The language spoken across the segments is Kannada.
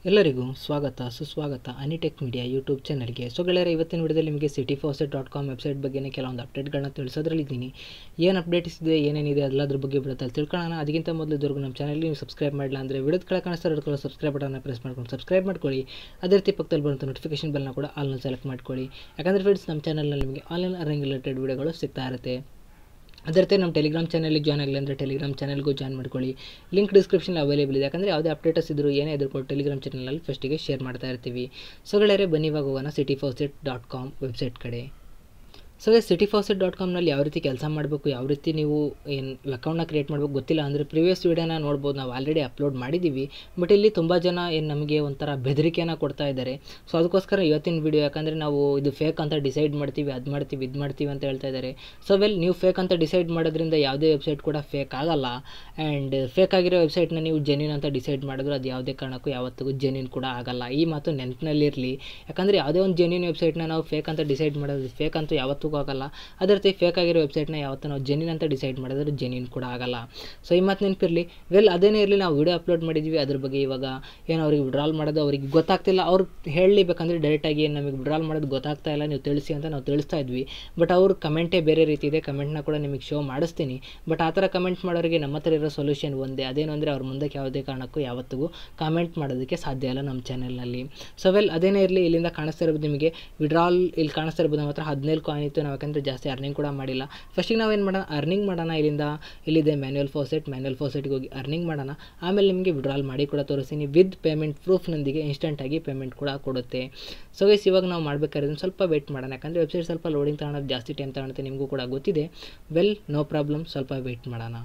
ಎಲ್ಲರಿಗೂ ಸ್ವಾಗತ ಸುಸ್ವಾಗತ ಅನಿಟೆಕ್ ಮೀಡಿಯಾ ಯೂಟ್ಯೂಬ್ ಚಾನಲ್ಗೆ. ಸೊ ಗೆಳೆಯರೆ, ಇವತ್ತಿನ ವಿಡಿಯೋದಲ್ಲಿ ನಿಮಗೆ cityfaucet.com ವೆಬ್ಸೈಟ್ ಬಗ್ಗೆ ಕೆಲವೊಂದು ಅಪ್ಡೇಟ್ಗಳನ್ನ ತಿಳಿಸೋದ್ರಲ್ಲಿದ್ದೀನಿ. ಏನು ಅಪ್ಡೇಟ್ಸ್ ಇದೆ, ಏನೇನಿದೆ ಎಲ್ಲದ್ರ ಬಗ್ಗೆ ಬಿಡುತ್ತಲ್ಲಿ ತಿಳ್ಕೊಳ್ಳೋಣ. ಅದಕ್ಕಿಂತ ಮೊದಲು ಇದುವರೆಗೂ ನಮ್ಮ ಚಾನಲ್ಗೆ ನೀವು ಸಬ್ಸ್ಕ್ರೈಬ್ ಮಾಡಿಲ್ಲ ಅಂದರೆ ವಿಡಿಯೋದ ಕೆಳಗೆ ಕಾಣಿಸ್ತಾ ಸಬ್ಸ್ಕ್ರೈಬ್ ಬಟನ್ನ ಪ್ರೆಸ್ ಮಾಡ್ಕೊಂಡು ಸಬ್ಸ್ಕ್ರೈಬ್ ಮಾಡ್ಕೊಳ್ಳಿ. ಅದೇ ರೀತಿ ಪಕ್ಕದಲ್ಲಿ ಬರುವಂಥ ನೋಟಿಫಿಕೇಶನ್ ಬೆಲ್ನ ಕೂಡ ಆಲ್ನಲ್ಲಿ ಸೆಲೆಕ್ಟ್ ಮಾಡ್ಕೊಳ್ಳಿ. ಯಾಕಂದರೆ ಫ್ರೆಂಡ್ಸ್, ನಮ್ಮ ಚಾನಲ್ನಲ್ಲಿ ನಿಮಗೆ ಆನ್ಲೈನ್ ಅರ್ನಿಂಗ್ ರಿಲೇಟೆಡ್ ವಿಡಿಯೋಗಳು ಸಿಗ್ತಾ ಇರುತ್ತೆ. ಅದೇ ರೀತಿ ನಮ್ಮ ಟೆಲಿಗ್ರಾಮ್ ಚಾನಲ್ಗೆ ಜಾಯ್ನ್ ಆಗಲಿ ಅಂದರೆ ಟೆಲಿಗ್ರಾಮ್ ಚಾನಲ್ಗೂ ಜಾಯ್ನ್ ಮಾಡ್ಕೊಳ್ಳಿ. ಲಿಂಕ್ ಡಿಸ್ಕ್ರಿಪ್ಷನ್ ಅವೈಲೇಬಲ್ ಇದೆ. ಯಾಕಂದರೆ ಯಾವುದೇ ಅಪ್ಡೇಟ್ಸ್ ಇದ್ದರೂ ಏನೇ ಇದ್ರೂ ಕೂಡ ಟೆಲಿಗ್ರಾಮ್ ಚಾನಲಲ್ಲಿ ಫಸ್ಟಿಗೆ ಶೇರ್ ಮಾಡ್ತಾ ಇರ್ತೀವಿ. ಸೊ ಗೆಳೆಯರೆ, ಬನ್ನಿ ಇವಾಗ ಹೋಗೋಣ cityfaucet.com ವೆಬ್ಸೈಟ್ ಕಡೆ. ಸೊ cityfaucet.comನಲ್ಲಿ ಯಾವ ರೀತಿ ಕೆಲಸ ಮಾಡಬೇಕು, ಯಾವ ರೀತಿ ನೀವು ಏನು ಅಕೌಂಟ್ನ ಕ್ರಿಯೇಟ್ ಮಾಡಬೇಕು ಗೊತ್ತಿಲ್ಲ ಅಂದರೆ ಪ್ರಿವಿಯಸ್ ವೀಡಿಯೋನ ನೋಡ್ಬೋದು. ನಾವು ಆಲ್ರೆಡಿ ಅಪ್ಲೋಡ್ ಮಾಡಿದ್ದೀವಿ. ಬಟ್ ಇಲ್ಲಿ ತುಂಬ ಜನ ಏನು ನಮಗೆ ಒಂಥರ ಬೆದರಿಕೆಯನ್ನು ಕೊಡ್ತಾ ಇದ್ದಾರೆ. ಸೊ ಅದಕ್ಕೋಸ್ಕರ ಇವತ್ತಿನ ವೀಡಿಯೋ, ಯಾಕಂದರೆ ನಾವು ಇದು ಫೇಕ್ ಅಂತ ಡಿಸೈಡ್ ಮಾಡ್ತೀವಿ, ಅದು ಮಾಡ್ತೀವಿ, ಇದು ಮಾಡ್ತೀವಿ ಅಂತ ಹೇಳ್ತಾ ಇದ್ದಾರೆ. ಸೊ ನೀವು ಫೇಕ್ ಅಂತ ಡಿಸೈಡ್ ಮಾಡೋದ್ರಿಂದ ಯಾವುದೇ ವೆಬ್ಸೈಟ್ ಕೂಡ ಫೇಕ್ ಆಗಲ್ಲ. ಆ್ಯಂಡ್ ಫೇಕ್ ಆಗಿರೋ ವೆಬ್ಸೈಟ್ನ ನೀವು ಜೆನ್ಯೂನ್ ಅಂತ ಡಿಸೈಡ್ ಮಾಡಿದ್ರು ಅದು ಯಾವುದೇ ಕಾರಣಕ್ಕೂ ಯಾವತ್ತಿಗೂ ಜೆನ್ಯೂನ್ ಕೂಡ ಆಗಲ್ಲ. ಈ ಮಾತು ನೆನಪಿನಲ್ಲಿರಲಿ. ಯಾಕಂದರೆ ಯಾವುದೇ ಒಂದು ಜೆನ್ಯೂನ್ ವೆಬ್ಸೈಟ್ನ ನಾವು ಫೇಕ್ ಅಂತ ಡಿಸೈಡ್ ಮಾಡೋದು ಫೇಕ್ ಅಂತೂ ಯಾವತ್ತೂ ಆಗಲ್ಲ. ಅದೇ ರೀತಿ ಫೇಕ್ ಆಗಿರೋ ವೆಬ್ಸೈಟ್ನ ಯಾವತ್ತೂ ನಾವು ಜೆನ್ಯೂನ್ ಅಂತ ಡಿಸೈಡ್ ಮಾಡಿದ್ರೆ ಜೆನ್ಯೂನ್ ಕೂಡ ಆಗಲ್ಲ. ಸೊ ಈ ಮಾತು ನೆನಪಿರಲಿ. ಅದೇನೇ ಇರಲಿ, ನಾವು ವಿಡಿಯೋ ಅಪ್ಲೋಡ್ ಮಾಡಿದ್ವಿ, ಅದ್ರ ಬಗ್ಗೆ ಇವಾಗ ಏನು ಅವ್ರಿಗೆ ವಿಡ್ರಾಲ್ ಮಾಡೋದು ಅವ್ರಿಗೆ ಗೊತ್ತಾಗ್ತಿಲ್ಲ. ಅವ್ರು ಹೇಳಲೇಬೇಕಂದ್ರೆ ಡೈರೆಕ್ಟಾಗಿ ಏನು ನಮಗೆ ವಿಡ್ರಾಲ್ ಮಾಡೋದು ಗೊತ್ತಾಗ್ತಾ ಇಲ್ಲ, ನೀವು ತಿಳಿಸಿ ಅಂತ ನಾವು ತಿಳಿಸ್ತಾ ಇದ್ವಿ. ಬಟ್ ಅವ್ರ ಕಮೆಂಟೇ ಬೇರೆ ರೀತಿ ಇದೆ. ಕಮೆಂಟ್ನ ಕೂಡ ನಿಮಗೆ ಶೋ ಮಾಡಿಸ್ತೀನಿ. ಬಟ್ ಆ ಥರ ಕಮೆಂಟ್ ಮಾಡೋರಿಗೆ ನಮ್ಮ ಹತ್ರ ಇರೋ ಸೊಲ್ಯೂಷನ್ ಒಂದೇ, ಅದೇನು ಅಂದರೆ ಅವ್ರ ಮುಂದಕ್ಕೆ ಯಾವುದೇ ಕಾರಣಕ್ಕೂ ಯಾವತ್ತಿಗೂ ಕಾಮೆಂಟ್ ಮಾಡೋದಕ್ಕೆ ಸಾಧ್ಯ ಇಲ್ಲ ನಮ್ಮ ಚಾನಲ್ನಲ್ಲಿ. ಸೊ ಅದೇನೇ ಇರಲಿ, ಇಲ್ಲಿಂದ ಕಾಣಿಸ್ತಾ ಇರ್ಬೋದು ನಿಮಗೆ ವಿಡ್ರಾಲ್. ಇಲ್ಲಿ ಕಾಣಿಸ್ತಾ ಇರ್ಬೋದು ನಮ್ಮ ಹತ್ರ 17 ಕಾಯಿನ್ ಇತ್ತು. ನಾವು ಯಾಕಂದರೆ ಜಾಸ್ತಿ ಅರ್ನಿಂಗ್ ಕೂಡ ಮಾಡಿಲ್ಲ. ಫಸ್ಟಿಗೆ ನಾವೇನು ಮಾಡೋಣ, ಅರ್ನಿಂಗ್ ಮಾಡೋಣ. ಇಲ್ಲಿದೆ ಮ್ಯಾನ್ಯುವಲ್ ಫಾಸೆಟ್ಗೆ ಹೋಗಿ ಅರ್ನಿಂಗ್ ಮಾಡೋಣ. ಆಮೇಲೆ ನಿಮಗೆ ವಿಡ್ರಾಲ್ ಮಾಡಿ ಕೂಡ ತೋರಿಸ್ತೀನಿ ವಿತ್ ಪೇಮೆಂಟ್ ಪ್ರೂಫ್ನೊಂದಿಗೆ. ಇನ್ಸ್ಟೆಂಟಾಗಿ ಪೇಮೆಂಟ್ ಕೂಡ ಕೊಡುತ್ತೆ. ಸೊ ಇವಾಗ ನಾವು ಮಾಡಬೇಕಾದ್ರೆ ಸ್ವಲ್ಪ ವೇಟ್ ಮಾಡೋಣ. ಯಾಕಂದರೆ ವೆಬ್ಸೈಟ್ ಸ್ವಲ್ಪ ಲೋಡಿಂಗ್ ತಗೊಳ್ಳೋದು ಜಾಸ್ತಿ ಟೈಮ್ ತಗೊಳುತ್ತೆ, ನಿಮಗೂ ಕೂಡ ಗೊತ್ತಿದೆ. ನೋ ಪ್ರಾಬ್ಲಮ್, ಸ್ವಲ್ಪ ವೇಟ್ ಮಾಡೋಣ.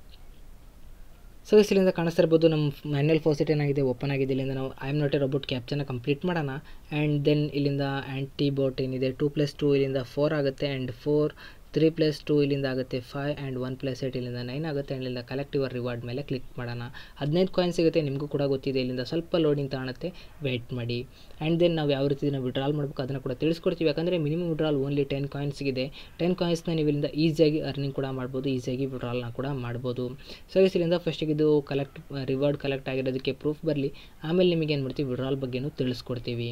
ಸೊ ಇಲ್ಲಿಂದ ಕಾಣಿಸ್ತಾ ಇರ್ಬೋದು ನಮ್ಮ ಮ್ಯಾನ್ಯುವಲ್ ಫಾಸೆಟ್ ಏನಾಗಿದೆ, ಓಪನ್ ಆಗಿದೆ. ಇಲ್ಲಿಂದ ನಾವು I am not a robot ಕ್ಯಾಪ್ಚರ್ನ ಕಂಪ್ಲೀಟ್ ಮಾಡೋಣ. ಆ್ಯಂಡ್ ದೆನ್ ಇಲ್ಲಿಂದ ಆ್ಯಂಟಿ ಬೋಟ್ ಏನಿದೆ 2+2 ಇಲ್ಲಿಂದ 4 ಆಗುತ್ತೆ. ಆ್ಯಂಡ್ 4 3+2 ಇಲ್ಲಿಂದ ಆಗುತ್ತೆ 5. ಆ್ಯಂಡ್ 1+8 ಇಲ್ಲಿಂದ 9 ಆಗುತ್ತೆ. ಆ್ಯಂಡ್ ಇಲ್ಲಿಂದ ಕಲೆಕ್ಟಿವ್ ರಿವಾರ್ಡ್ ಮೇಲೆ ಕ್ಲಿಕ್ ಮಾಡೋಣ. 15 ಕಾಯಿನ್ ಸಿಗುತ್ತೆ, ನಿಮಗೂ ಕೂಡ ಗೊತ್ತಿದೆ. ಇಲ್ಲಿಂದ ಸ್ವಲ್ಪ ಲೋಡಿಂಗ್ ತಗೊಳುತ್ತೆ, ವೆಯ್ಟ್ ಮಾಡಿ. ಆ್ಯಂಡ್ ದೆನ್ ನಾವು ಯಾವ ರೀತಿ ನಾವು ವಿಡ್ರಾಲ್ ಮಾಡಬೇಕು ಅದನ್ನು ಕೂಡ ತಿಳಿಸ್ಕೊಡ್ತೀವಿ. ಯಾಕಂದರೆ ಮಿನಿಮಮ್ ವಿಡ್ರಾಲ್ ಓನ್ಲಿ 10 ಕಾಯಿನ್ಸ್ಗಿದೆ. 10 ಕಾಯಿನ್ಸ್ನ ನೀವು ಇಲ್ಲಿಂದ ಈಸಿಯಾಗಿ ಅರ್ನಿಂಗ್ ಕೂಡ ಮಾಡ್ಬೋದು, ಈಸಿಯಾಗಿ ವಿಡ್ರಾಲ್ನ ಕೂಡ ಮಾಡ್ಬೋದು. ಸೊ ಇಲ್ಲಿಂದ ಫಸ್ಟಿಗೆ ಇದು ರಿವಾರ್ಡ್ ಕಲೆಕ್ಟ್ ಆಗಿರೋದಕ್ಕೆ ಪ್ರೂಫ್ ಬರಲಿ. ಆಮೇಲೆ ನಿಮಗೆ ಏನು ಮಾಡ್ತೀವಿ, ವಿಡ್ರಾಲ್ ಬಗ್ಗೆನೂ ತಿಳಿಸ್ಕೊಡ್ತೀವಿ.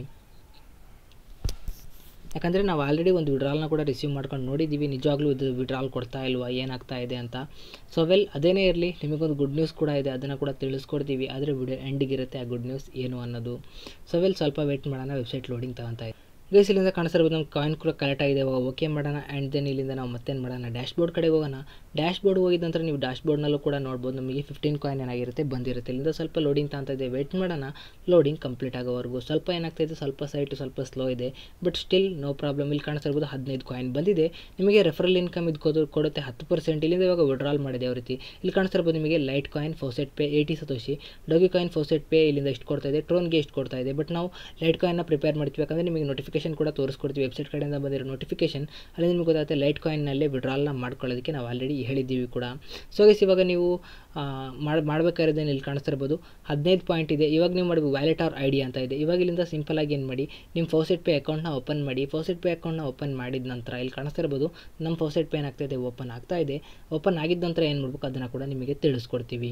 ಯಾಕಂದರೆ ನಾವು ಆಲ್ರೆಡಿ ಒಂದು ವಿಡ್ರಾಲ್ನ ಕೂಡ ರಿಸೀವ್ ಮಾಡ್ಕೊಂಡು ನೋಡಿದ್ದೀವಿ, ನಿಜವಾಗ್ಲೂ ಇದು ವಿಡ್ರಾಲ್ ಕೊಡ್ತಾ ಇಲ್ವಾ, ಏನಾಗ್ತಾ ಇದೆ ಅಂತ. ಸೊ ಅದೇನೇ ಇರಲಿ, ನಿಮಗೊಂದು ಗುಡ್ ನ್ಯೂಸ್ ಕೂಡ ಇದೆ, ಅದನ್ನು ಕೂಡ ತಿಳಿಸ್ಕೊಡ್ತೀವಿ. ಆದರೆ ವಿಡಿಯೋ ಎಂಡಿಗಿರುತ್ತೆ ಆ ಗುಡ್ ನ್ಯೂಸ್ ಏನು ಅನ್ನೋದು. ಸೊ ಸ್ವಲ್ಪ ವೇಟ್ ಮಾಡೋಣ, ವೆಬ್ಸೈಟ್ ಲೋಡಿಂಗ್ ತಗೊತಾ ಇದೆ. ಇಲ್ಲಿಂದ ಕಾಣಿಸ್ತಿರ್ಬೋದು ನಮ್ಮ ಕಾಯಿನ್ ಕೂಡ ಕಲೆಕ್ಟ್ ಆಗಿದೆ. ಓಕೆ ಮಾಡೋಣ. ಆ್ಯಂಡ್ ದೆನ್ ಇಲ್ಲಿಂದ ನಾವು ಮತ್ತೇನು ಮಾಡೋಣ, ಡ್ಯಾಶ್ ಬೋರ್ಡ್ ಕಡೆಗೆ ಹೋಗೋಣ. ಡ್ಯಾಶ್ ಬೋರ್ಡ್ ಹೋಗಿದ ನಂತರ ನೀವು ಡ್ಯಾಶ್ ಬೋರ್ಡ್ನಲ್ಲೂ ಕೂಡ ನೋಡ್ಬೋದು ನಮಗೆ 15 ಕಾಯಿನ್ ಏನಾಗಿರುತ್ತೆ ಬಂದಿರುತ್ತೆ. ಇಲ್ಲಿಂದ ಸ್ವಲ್ಪ ಲೋಡಿಂಗ್ ತಗೊತಾ ಇದೆ, ವೇಟ್ ಮಾಡೋಣ. ಲೋಡಿಂಗ್ ಕಂಪ್ಲೀಟ್ ಆಗೋವರೆಗೂ ಸ್ವಲ್ಪ ಏನಾಗ್ತಾಯಿದೆ, ಸ್ವಲ್ಪ ಸೈಟು ಸ್ವಲ್ಪ ಸ್ಲೋ ಇದೆ. But still no problem. ಇಲ್ಲಿ ಕಾಣಿಸ್ತಿರ್ಬೋದು 15 ಕಾಯಿನ್ ಬಂದಿದೆ. ನಿಮಗೆ ರೆಫರಲ್ ಇನ್ಕಮ್ ಇದು ಕೊಡುತ್ತೆ 10%. ಇಲ್ಲಿಂದ ಇವಾಗ ವಿಡ್ರಾಲ್ ಮಾಡಿದೆ ಯಾವ ರೀತಿ. ಇಲ್ಲಿ ಕಾಣಿಸ್ತಿರ್ಬೋದು ನಿಮಗೆ Litecoin faucet pay 80 satoshi, Dogecoin faucet pay ಇಲ್ಲಿಂದ ಇಷ್ಟು ಕೊಡ್ತಾ ಇದೆ, ಟ್ರೋನ್ಗೆ ಇಷ್ಟು ಕೊಡ್ತಾ ಇದೆ. ಬಟ್ ನಾವು ಲೈಟ್ ಕಾಯಿನ್ನ ಪ್ರಿಪೇರ್ ಮಾಡ್ತೀವಿ. ಯಾಕಂದರೆ ನಿಮಗೆ ನೋಟಿಫಿಕೇಶನ್ ಕೂಡ ತೋರಿಸ್ಕೊಡ್ತೀವಿ. ವೆಬ್ಸೈಟ್ ಕಡೆಯಿಂದ ಬಂದಿರೋ ನೋಟಿಫಿಕೇಶನ್ ಅಲ್ಲಿ ನಿಮಗೆ ಗೊತ್ತಾಗುತ್ತೆ ಲೈಟ್ ಕಾಯಿನ್ನಲ್ಲೇ ವಿಡ್ರಾಲ್ನ ಮಾಡ್ಕೊಳ್ಳೋದಕ್ಕೆ ನಾವು ಆಲ್ರೆಡಿ ಹೇಳಿದ್ದೀವಿ ಕೂಡ. ಸೊ ಇವಾಗ ನೀವು ಮಾಡಬೇಕಾದ್ರೆ ಇಲ್ಲಿ ಕಾಣಿಸ್ತಿರ್ಬೋದು 15 ಪಾಯಿಂಟ್ ಇದೆ. ಇವಾಗ ನೀವು ಮಾಡಬೇಕು ವ್ಯಾಲೆಟ್ ಆರ್ ಐಡಿ ಅಂತ ಇದೆ. ಇವಾಗ ಇಲ್ಲಿಂದ ಸಿಂಪಲ್ ಆಗಿ ಏನು ಮಾಡಿ, ನಿಮ್ಮ ಫಾಸೆಟ್ ಪೇ ಅಕೌಂಟ್ನ ಓಪನ್ ಮಾಡಿ. ಫಾಸೆಟ್ ಪೇ ಅಕೌಂಟ್ನ ಓಪನ್ ಮಾಡಿದ ನಂತರ ಇಲ್ಲಿ ಕಾಣಿಸ್ತಿರ್ಬೋದು ನಮ್ಮ ಫಾಸೆಟ್ ಪೇ ಏನಾಗ್ತಾ ಇದೆ, ಓಪನ್ ಆಗ್ತಾ ಇದೆ. ಓಪನ್ ಆಗಿದ್ದ ನಂತರ ಏನು ಮಾಡಬೇಕು ಅದನ್ನು ಕೂಡ ನಿಮಗೆ ತಿಳಿಸ್ಕೊಡ್ತೀವಿ.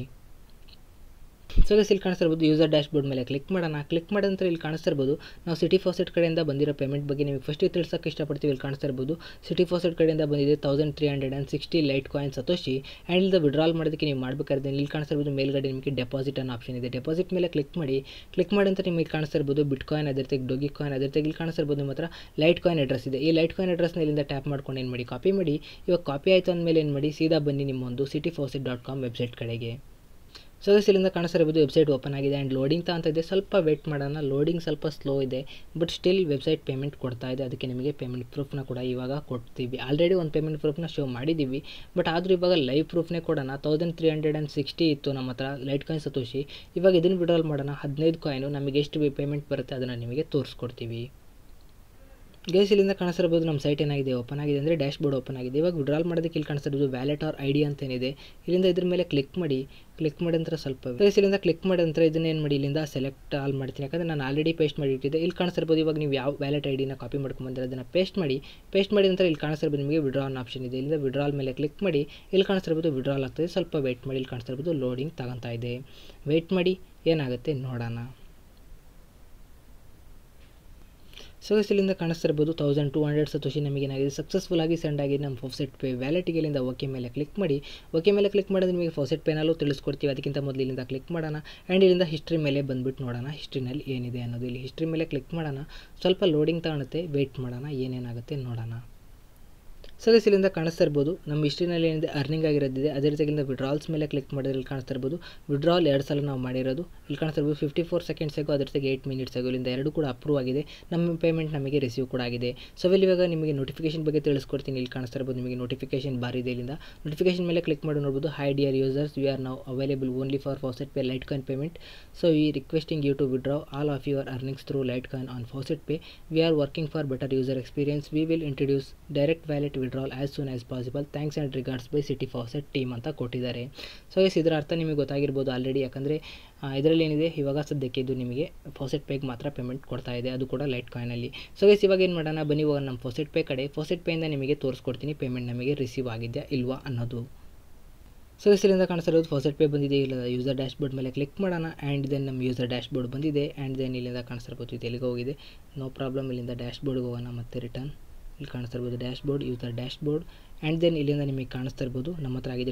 ಸೊ ಇಲ್ಲಿ ಕಾಣಿಸ್ತಿರ್ಬೋದು ಯೂಸರ್ ಡ್ಯಾಶ್ ಬೋರ್ಡ್ ಮೇಲೆ ಕ್ಲಿಕ್ ಮಾಡೋಣ. ಕ್ಲಿಕ್ ಮಾಡಿದ ನಂತರ ಇಲ್ಲಿ ಕಾಣಿಸ್ತಿರ್ಬೋದು ನಾವು ಸಿಟಿಫಾಸೆಟ್ ಕಡೆಯಿಂದ ಬಂದಿರೋ ಪೇಮೆಂಟ್ ಬಗ್ಗೆ ನಿಮಗೆ ಫಸ್ಟಿಗೆ ತಿಳಿಸೋಕ್ಕೆ ಇಷ್ಟಪಡ್ತೀವಿ. ಇಲ್ಲಿ ಕಾಣಿಸ್ತಿರ್ಬೋದು ಸಿಟಿಫಾಸೆಟ್ ಕಡೆಯಿಂದ ಬಂದಿದೆ 1360 ಲೈಟ್ ಕಾಯಿನ್ ಸತೋಶಿ. ಆ್ಯಂಡ್ ಇಲ್ಲಿಂದ ವಿಡ್ರಾಲ್ ಮಾಡೋದಕ್ಕೆ ನೀವು ಮಾಡಬೇಕಾದ್ರೆ ಇಲ್ಲಿ ಕಾಣಿಸ್ತಿರ್ಬೋದು ಮೇಲ್ಗಡೆ ನಿಮಗೆ ಡೆಪಾಸಿಟ್ ಅನ್ನೋ ಆಪ್ಷನ್ ಇದೆ. ಡೆಪಾಸಿಟ್ ಮೇಲೆ ಕ್ಲಿಕ್ ಮಾಡಿ. ಕ್ಲಿಕ್ ಮಾಡಿ ಅಂತ ನಿಮಗೆ ಕಾಣಿಸ್ತಿರ್ಬೋದು ಬಿಟ್ ಕಾಯಿನ್, ಅದೇ ರೀತಿ ಡೋಗಿ ಕಾಯಿನ್, ಅದೇ ರೀತಿ ಇಲ್ಲಿ ಕಾಣಿಸ್ತಿರ್ಬೋದು ನಿಮ್ಮ ಹತ್ರ ಲೈಟ್ ಕಾಯಿನ್ ಅಡ್ರೆಸ್ ಇದೆ. ಈ ಲೈಟ್ ಕಾಯಿನ್ ಅಡ್ರೆಸ್ನ ಇಲ್ಲಿಂದ ಟ್ಯಾಪ್ ಮಾಡ್ಕೊಂಡು ಏನು ಮಾಡಿ, ಕಾಪಿ ಮಾಡಿ. ಇವಾಗ ಕಾಪಿ ಆಯಿತು ಅಂದಮೇಲೆ ಏನು ಮಾಡಿ, ಸೀದಾ ಬನ್ನಿ ನಿಮ್ಮ ಒಂದು cityfaucet.com ವೆಬ್ಸೈಟ್ ಕಡೆಗೆ. ಸೊ ಇಲ್ಲಿಂದ ಕಾಣಿಸ್ತಿರ್ಬೋದು ವೆಬ್ಸೈಟ್ ಓಪನ್ ಆಗಿದೆ. ಆ್ಯಂಡ್ ಲೋಡಿಂಗ್ ತಗೊತಾ ಇದೆ, ಸ್ವಲ್ಪ ವೇಟ್ ಮಾಡೋಣ. ಲೋಡಿಂಗ್ ಸ್ವಲ್ಪ ಸ್ಲೋ ಇದೆ, ಬಟ್ ಸ್ಟಿಲ್ ವೆಬ್ಸೈಟ್ ಪೇಮೆಂಟ್ ಕೊಡ್ತಾ ಇದೆ. ಅದಕ್ಕೆ ನಿಮಗೆ ಪೇಮೆಂಟ್ ಪ್ರೂಫ್ನ ಕೂಡ ಇವಾಗ ಕೊಡ್ತೀವಿ. ಆಲ್ರೆಡಿ ಒಂದು ಪೇಮೆಂಟ್ ಪ್ರೂಫ್ನ ಶೋ ಮಾಡಿದ್ದೀವಿ, ಬಟ್ ಆದರೂ ಇವಾಗ ಲೈವ್ ಪ್ರೂಫ್ನೇ ಕೊಡೋಣ. 1360 ಇತ್ತು ನಮ್ಮ ಹತ್ರ ಲೈಟ್ ಕಾಯಿನ್ ಸತೋಶಿ. ಇವಾಗ ಇದನ್ನು ವಿಡ್ರಾಲ್ ಮಾಡೋಣ. 15 ಕಾಯಿನು ನಮಗೆ ಎಷ್ಟು ಪೇಮೆಂಟ್ ಬರುತ್ತೆ ಅದನ್ನು ನಿಮಗೆ ತೋರಿಸ್ಕೊಡ್ತೀವಿ. ಇಲ್ಲಿಂದ ಕಾಣಿಸ್ತಿರ್ಬೋದು ನಮ್ಮ ಸೈಟ್ ಏನಾಗಿದೆ, ಓಪನ್ ಆಗಿದೆ ಅಂದರೆ ಡ್ಯಾಶ್ ಬೋರ್ಡ್ ಓಪನ್ ಆಗಿದೆ. ಇವಾಗ ವಿಡ್ರಾಲ್ ಮಾಡೋದಕ್ಕೆ ಇಲ್ಲಿ ಕಾಣಿಸ್ತಿರ್ಬೋದು ವ್ಯಾಲೆಟ್ ಆರ್ ಐಡಿ ಅಂತ ಏನಿದೆ. ಇಲ್ಲಿಂದ ಇದ್ರ ಮೇಲೆ ಕ್ಲಿಕ್ ಮಾಡಿ. ಕ್ಲಿಕ್ ಮಾಡಿದ ನಂತರ ಸ್ವಲ್ಪ ಇಲ್ಲಿಂದ ಕ್ಲಿಕ್ ಮಾಡಿದ ನಂತರ ಇದನ್ನೇನು ಮಾಡಿ, ಇಲ್ಲಿಂದ ಸೆಲೆಕ್ಟ್ ಆಲ್ ಮಾಡ್ತೀನಿ. ಯಾಕಂದರೆ ನಾನು ಆಲ್ರೆಡಿ ಪೇಸ್ಟ್ ಮಾಡಿ ಇಟ್ಟಿದ್ದೆ. ಇಲ್ಲಿ ಕಾಣಿಸ್ತಿರ್ಬೋದು ಇವಾಗ ನೀವು ಯಾವ ವ್ಯಾಲೆಟ್ ಐಡಿನ ಕಾಪಿ ಮಾಡ್ಕೊಂಡ್ಬಂದರೆ ಅದನ್ನು ಪೇಸ್ಟ್ ಮಾಡಿ. ಪೇಸ್ಟ್ ಮಾಡಿದ ನಂತರ ಇಲ್ಲಿ ಕಾಣಿಸ್ತಿರ್ಬೋದು ನಿಮಗೆ ವಿಡ್ರಾಲ್ ಆಪ್ಷನ್ ಇದೆ. ಇಲ್ಲಿಂದ ವಿಡ್ರಾಲ್ ಮೇಲೆ ಕ್ಲಿಕ್ ಮಾಡಿ. ಇಲ್ಲಿ ಕಾಣಿಸ್ತಿರ್ಬೋದು ವಿಡ್ರಾಲ್ ಆಗ್ತದೆ, ಸ್ವಲ್ಪ ವೆಯ್ಟ್ ಮಾಡಿ. ಇಲ್ಲಿ ಕಾಣಿಸ್ತಿರ್ಬೋದು ಲೋಡಿಂಗ್ ತಗೊತಾ ಇದೆ, ವೆಯ್ಟ್ ಮಾಡಿ ಏನಾಗುತ್ತೆ ನೋಡೋಣ. ಸೊ ಇಲ್ಲಿಂದ ಕಾಣಿಸ್ತಿರ್ಬೋದು 1200 ಸತೋಶಿ ನಮಗೆ ಏನಾಗಿದೆ ಸಕ್ಸಸ್ಫುಲ್ ಆಗಿ ಸೆಂಡ್ ಆಗಿ ನಮ್ಮ ಫಾಸೆಟ್ ಪೇ ವ್ಯಾಲೆಟ್ಗೆ ಇಲ್ಲಿಂದ ಓಕೆ ಮೇಲೆ ಕ್ಲಿಕ್ ಮಾಡಿ. ಓಕೆ ಮೇಲೆ ಕ್ಲಿಕ್ ಮಾಡಿದ್ರೆ ನಿಮಗೆ ಫಾಸೆಟ್ ಪೇನಲ್ಲೂ ತಿಳಿಸ್ಕೊಡ್ತೀವಿ. ಅದಕ್ಕಿಂತ ಮೊದಲು ಇಲ್ಲಿಂದ ಕ್ಲಿಕ್ ಮಾಡೋಣ ಆ್ಯಂಡ್ ಇಲ್ಲಿಂದ ಹಿಸ್ಟ್ರಿ ಮೇಲೆ ಬಂದುಬಿಟ್ಟು ನೋಡೋಣ ಹಿಸ್ಟ್ರಿನಲ್ಲಿ ಏನಿದೆ ಅನ್ನೋದು. ಇಲ್ಲಿ ಹಿಸ್ಟ್ರಿ ಮೇಲೆ ಕ್ಲಿಕ್ ಮಾಡೋಣ, ಸ್ವಲ್ಪ ಲೋಡಿಂಗ್ ತಗೊಳುತ್ತೆ, ವೆಯ್ಟ್ ಮಾಡೋಣ ಏನೇನಾಗುತ್ತೆ ನೋಡೋಣ. ಸೊ ಇಲ್ಲಿಂದ ಕಾಣಿಸ್ತಾ ಇರ್ಬೋದು ನಮ್ಮ ಹಿಸ್ಟ್ರಿನಲ್ಲಿ ಏನಿದೆ ಅರ್ನಿಂಗ್ ಆಗಿರೋದಿದೆ. ಅದೇ ರೀತಿಯಿಂದ ವಿಡ್ರಾಲ್ಸ್ ಮೇಲೆ ಕ್ಲಿಕ್ ಮಾಡಿದ್ರೆ ಇಲ್ಲಿ ಕಾಣಿಸ್ತಾ ಇರ್ಬೋದು ವಿಡ್ರಾಲ್ 2 ಸಲ ನಾವು ಮಾಡಿರೋದು. ಇಲ್ಲಿ ಕಾಣಿಸ್ತಾ ಇರ್ಬೋದು 54 ಸೆಕೆಂಡ್ಸ್ ಆಗೋ, ಅದ್ರ ಜೊತೆಗೆ 8 ಮಿನಿಟ್ಸ್ ಆಗೋ. ಇಲ್ಲಿಂದ 2 ಕೂಡ ಅಪ್ರೂವ್ ಆಗಿದೆ, ನಮ್ಮ ಪೇಮೆಂಟ್ ನಮಗೆ ರಿಸೀವ್ ಕೂಡ ಆಗಿದೆ. ಸೊ ಇಲ್ಲಿ ಇವಾಗ ನಿಮಗೆ ನೋಟಿಫಿಕೇಶನ್ ಬಗ್ಗೆ ತಿಳಿಸ್ಕೊಡ್ತೀನಿ. ಇಲ್ಲಿ ಕಾಣಿಸ್ತಾ ಇರ್ಬೋದು ನಿಮಗೆ ನೋಟಿಫಿಕೇಶನ್ ಬಾರ್ ಇದೆ. ಇಲ್ಲಿಂದ ನೋಟಿಫಿಕೇಶನ್ ಮೇಲೆ ಕ್ಲಿಕ್ ಮಾಡಿ ನೋಡ್ಬೋದು. Hi dear users, we are ನಾವು available only for FaucetPay Litecoin payment. So we requesting you to withdraw all of your earnings through Litecoin on FaucetPay. We are working for better user experience. We will introduce direct wallet withdrawal as soon as possible. Thanks and regards by CityFaucet team ಅಂತ ಕೊಟ್ಟಿದ್ದಾರೆ. ಸೊ ಇದರ ಅರ್ಥ ನಿಮಗೆ ಗೊತ್ತಾಗಿರ್ಬೋದು ಆಲ್ರೆಡಿ, ಯಾಕಂದರೆ ಇದರಲ್ಲಿ ಏನಿದೆ ಇವಾಗ ಸದ್ಯಕ್ಕೆ ಇದು ನಿಮಗೆ ಫಾಸೆಟ್ ಪೇಗೆ ಮಾತ್ರ ಪೇಮೆಂಟ್ ಕೊಡ್ತಾ ಇದೆ, ಅದು ಕೂಡ ಲೈಟ್ ಕಾಯಿನಲ್ಲಿ. ಸೊ ಇವಾಗ ಏನು ಮಾಡೋಣ ಬನ್ನಿ, ಇವಾಗ ನಮ್ಮ ಫಾಸೆಟ್ ಪೇ ಕಡೆ ಫಾಸೆಟ್ ಪೇಯಿಂದ ನಿಮಗೆ ತೋರಿಸ್ಕೊಡ್ತೀನಿ ಪೇಮೆಂಟ್ ನಮಗೆ ರಿಸೀವ್ ಆಗಿದೆಯಾ ಇಲ್ವಾ ಅನ್ನೋದು. ಸೊ ಇಲ್ಲಿಂದ ಕಾಣಿಸ್ತಾ ಇರೋದು ಫಾಸೆಟ್ ಪೇ ಬಂದಿದೆ. ಇಲ್ಲ ಯೂಸರ್ ಡ್ಯಾಶ್ ಬೋರ್ಡ್ ಮೇಲೆ ಕ್ಲಿಕ್ ಮಾಡೋಣ ಆ್ಯಂಡ್ ದೆನ್ ನಮ್ಮ ಯೂಸರ್ ಡ್ಯಾಶ್ ಬೋರ್ಡ್ ಬಂದಿದೆ. ಆ್ಯಂಡ್ ದೆನ್ ಇಲ್ಲಿಂದ ಕಾಣಿಸ್ತಾ ಇರ್ಬೋದು ಇದು ಎಲ್ಲಿಗೆ ಹೋಗಿದೆ, ನೋ ಪ್ರಾಬ್ಲಮ್. ಇಲ್ಲಿಂದ ಡ್ಯಾಶ್ ಬೋರ್ಡ್ಗೆ ಹೋಗೋಣ ಮತ್ತೆ ರಿಟರ್ನ್. ಇಲ್ಲಿ ಕಾಣಿಸ್ತಾ ಇರ್ಬೋದು dashboard, user dashboard. And then ಇಲ್ಲಿಂದ ನಿಮಗೆ ಕಾಣಿಸ್ತಾ ಇರ್ಬೋದು ನಮ್ಮ ಹತ್ರ ಆಗಿದೆ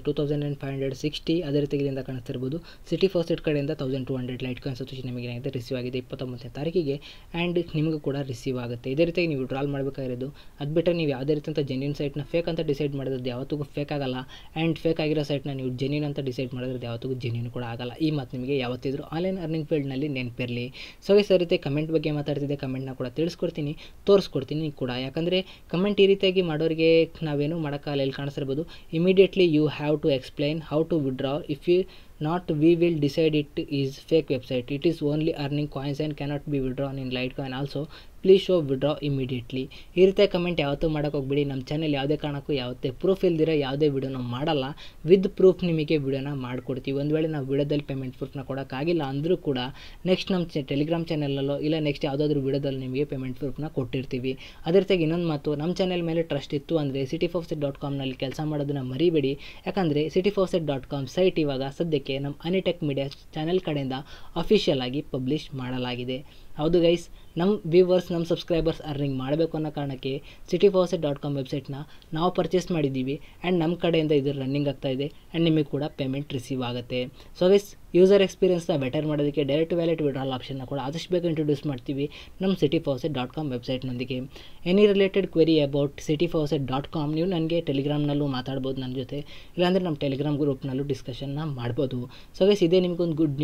2560. ಅದೇ ರೀತಿ ಇಲ್ಲಿಂದ ಕಾಣಿಸ್ತಾ ಇರ್ಬೋದು ಸಿಟಿ ಫಾಸೆಟ್ ಕಡೆಯಿಂದ 1200 ಲೈಟ್ ಕಾಯಿನ್ ಸತೋಶಿ ನಮಗೆ ಏನಾಗಿದೆ ರಿಸೀವ್ ಆಗಿದೆ 29ನೇ ತಾರೀಕಿಗೆ. ಆ್ಯಂಡ್ ನಿಮಗೂ ಕೂಡ ರಿಸೀವ್ ಆಗುತ್ತೆ. ಇದೇ ರೀತಿಯಾಗಿ ನೀವು ವಿಡ್ರಾಲ್ ಮಾಡಬೇಕಾಗಿರೋದು. ಅದು ಬಿಟ್ಟರೆ ನೀವು ಯಾವುದೇ ರೀತಿಯಂಥ ಜೆನ್ಯೂನ್ ಸೈಟ್ನ ಫೇಕ್ ಅಂತ ಡಿಸೈಡ್ ಮಾಡಿದ್ರೆ ಯಾವತ್ತಿಗೂ ಫೇಕ್ ಆಗಲ್ಲ. ಆ್ಯಂಡ್ ಫೇಕ್ ಆಗಿರೋ ಸೈಟ್ನ ನೀವು ಜೆನ್ಯೂನ್ ಅಂತ ಡಿಸೈಡ್ ಮಾಡಿದ್ರೆ ಯಾವತ್ತಿಗೂ ಜೆನ್ಯೂನ್ ಕೂಡ ಆಗಲ್ಲ. ಈ ಮಾತು ನಿಮಗೆ ಯಾವತ್ತಿದ್ರೂ ಆನ್ಲೈನ್ ಅರ್ನಿಂಗ್ ಫೀಲ್ಡ್ನಲ್ಲಿ ನೆನಪಿರಲಿ. ಸೊ ಈ ರೀತಿ ಕಮೆಂಟ್ ಬಗ್ಗೆ ಮಾತಾಡ್ತಿದ್ದೆ, ಕಮೆಂಟ್ನ ಕೂಡ ತಿಳಿಸ್ಕೊಡ್ತೀನಿ, ತೋರಿಸ್ಕೊಡ್ತೀನಿ ಕೂಡ. ಯಾಕಂದರೆ ಕಮೆಂಟ್ ಈ ರೀತಿಯಾಗಿ ಮಾಡೋರಿಗೆ ನಾವೇನು ಮಾಡೋಕ್ಕಾಗಲ್ಲ. ಇಲ್ಲಿ ಕಾಣಿಸ್ತಿರ್ಬೋದು immediately you have to explain how to withdraw. If you not, we will decide it is fake website. It is only earning coins and cannot be withdrawn in Litecoin also. Please show withdraw immediately. ಈ ರೀತಿಯ ಕಮೆಂಟ್ ಯಾವತ್ತೂ ಮಾಡೋಕ್ಕೆ ಹೋಗ್ಬಿಡಿ. ನಮ್ಮ ಚಾನಲ್ ಯಾವುದೇ ಕಾರಣಕ್ಕೂ ಯಾವತ್ತೇ ಪ್ರೂಫ್ ಇಲ್ದಿರೋ ಯಾವುದೇ ವಿಡಿಯೋ ನಾವು ಮಾಡಲ್ಲ. ವಿತ್ ಪ್ರೂಫ್ ನಿಮಗೆ ವಿಡಿಯೋನ ಮಾಡಿಕೊಡ್ತೀವಿ. ಒಂದು ವೇಳೆ ನಾವು ವಿಡಿಯೋದಲ್ಲಿ ಪೇಮೆಂಟ್ ಪ್ರೂಫ್ನ ಕೊಡೋಕ್ಕಾಗಿಲ್ಲ ಅಂದರೂ ಕೂಡ ನೆಕ್ಸ್ಟ್ ನಮ್ಮ ಟೆಲಿಗ್ರಾಮ್ ಚಾನಲಲ್ಲೋ ಇಲ್ಲ ನೆಕ್ಸ್ಟ್ ಯಾವುದಾದ್ರೂ ವಿಡಿಯೋದಲ್ಲಿ ನಿಮಗೆ ಪೇಮೆಂಟ್ ಪ್ರೂಫ್ನ ಕೊಟ್ಟಿರ್ತೀವಿ. ಅದೇ ರೀತಿಯಾಗಿ ಇನ್ನೊಂದು ಮಾತು, ನಮ್ಮ ಚಾನಲ್ ಮೇಲೆ ಟ್ರಸ್ಟ್ ಇತ್ತು ಅಂದರೆ cityfaucet.comನಲ್ಲಿ ಕೆಲಸ ಮಾಡೋದನ್ನ ಮರಿಬೇಡಿ. ಯಾಕಂದರೆ cityfaucet.com ಸೈಟ್ ಇವಾಗ ಸದ್ಯಕ್ಕೆ ನಮ್ಮ ಅನಿಟೆಕ್ ಮೀಡಿಯಾ ಚಾನಲ್ ಕಡೆಯಿಂದ ಅಫಿಷಿಯಲ್ ಆಗಿ ಪಬ್ಲಿಷ್ ಮಾಡಲಾಗಿದೆ. ಹೌದು ಗೈಸ್, ನಮ್ಮ ವ್ಯೂವರ್ಸ್ ನಮ್ಮ ಸಬ್ಸ್ಕ್ರೈಬರ್ಸ್ ಅರ್ನಿಂಗ್ ಮಾಡಬೇಕು ಅನ್ನೋ ಕಾರಣಕ್ಕೆ cityfaucet.com ವೆಬ್ಸೈಟ್ನ ನಾವು ಪರ್ಚೇಸ್ ಮಾಡಿದ್ದೀವಿ. ಆ್ಯಂಡ್ ನಮ್ಮ ಕಡೆಯಿಂದ ಇದು ರನ್ನಿಂಗ್ ಆಗ್ತಾ ಇದೆ ಆ್ಯಂಡ್ ನಿಮಗೆ ಕೂಡ ಪೇಮೆಂಟ್ ರಿಸೀವ್ ಆಗುತ್ತೆ. ಸೊ ಗೈಸ್, ಯೂಸರ್ ಎಕ್ಸ್ಪೀರಿಯನ್ಸ್ನ ಬೆಟರ್ ಮಾಡೋದಕ್ಕೆ ಡೈರೆಕ್ಟ್ ವ್ಯಾಲೆಟ್ ವಿಡ್ರಾಲ್ ಆಪ್ಷನ್ನ ಕೂಡ ಆದಷ್ಟು ಬೇಗ ಇಂಟ್ರೊಡ್ಯೂಸ್ ಮಾಡ್ತೀವಿ ನಮ್ಮ cityfaucet.com ವೆಬ್ಸೈಟ್ನೊಂದಿಗೆ. Any related query about cityfaucet.com ನೀವು ನನಗೆ ಟೆಲಿಗ್ರಾಮ್ನಲ್ಲೂ ಮಾತಾಡ್ಬೋದು ನನ್ನ ಜೊತೆ, ಇಲ್ಲಾಂದರೆ ನಮ್ಮ ಟೆಲಿಗ್ರಾಮ್ ಗ್ರೂಪ್ನಲ್ಲೂ ಡಿಸ್ಕಷನ್ನ ಮಾಡ್ಬೋದು. ಸೊ ಗೈಸ್, ಇದೇ ನಿಮಗೊಂದು ಗುಡ್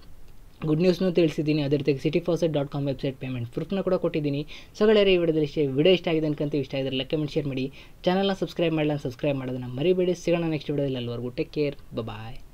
ನ್ಯೂಸ್ನೂ ತಿಳಿಸಿದ್ದೀನಿ. ಅದೇ ರೀತಿ cityfaucet.com ವೆಬ್ಸೈಟ್ ಪೇಮೆಂಟ್ ಪ್ರೂಫ್ನ ಕೂಡ ಕೊಟ್ಟಿದ್ದೀನಿ. ಸೊ ಗೆಳೆಯರೇ, ಈ ವಿಡಿಯೋ ಇಷ್ಟ ಆಗಿದೆ ಅನ್ಕೊಂತೀವಿ. ಇಷ್ಟ ಆಗಿದ್ರೆ ಲೈಕ್ ಕಮೆಂಟ್ ಶೇರ್ ಮಾಡಿ. ಚಾನಲ್ನ ಸಬ್ಸ್ಕ್ರೈಬ್ ಮಾಡೋದನ್ನ ಮರಿಬೇಡಿ. ಸಿಗೋಣ ನೆಕ್ಸ್ಟ್ ವಿಡಿಯೋದಲ್ಲಿ. ಅಲ್ಲಿವರೆಗೂ ಟೇಕ್ ಕೇರ್, ಬಾಯ್.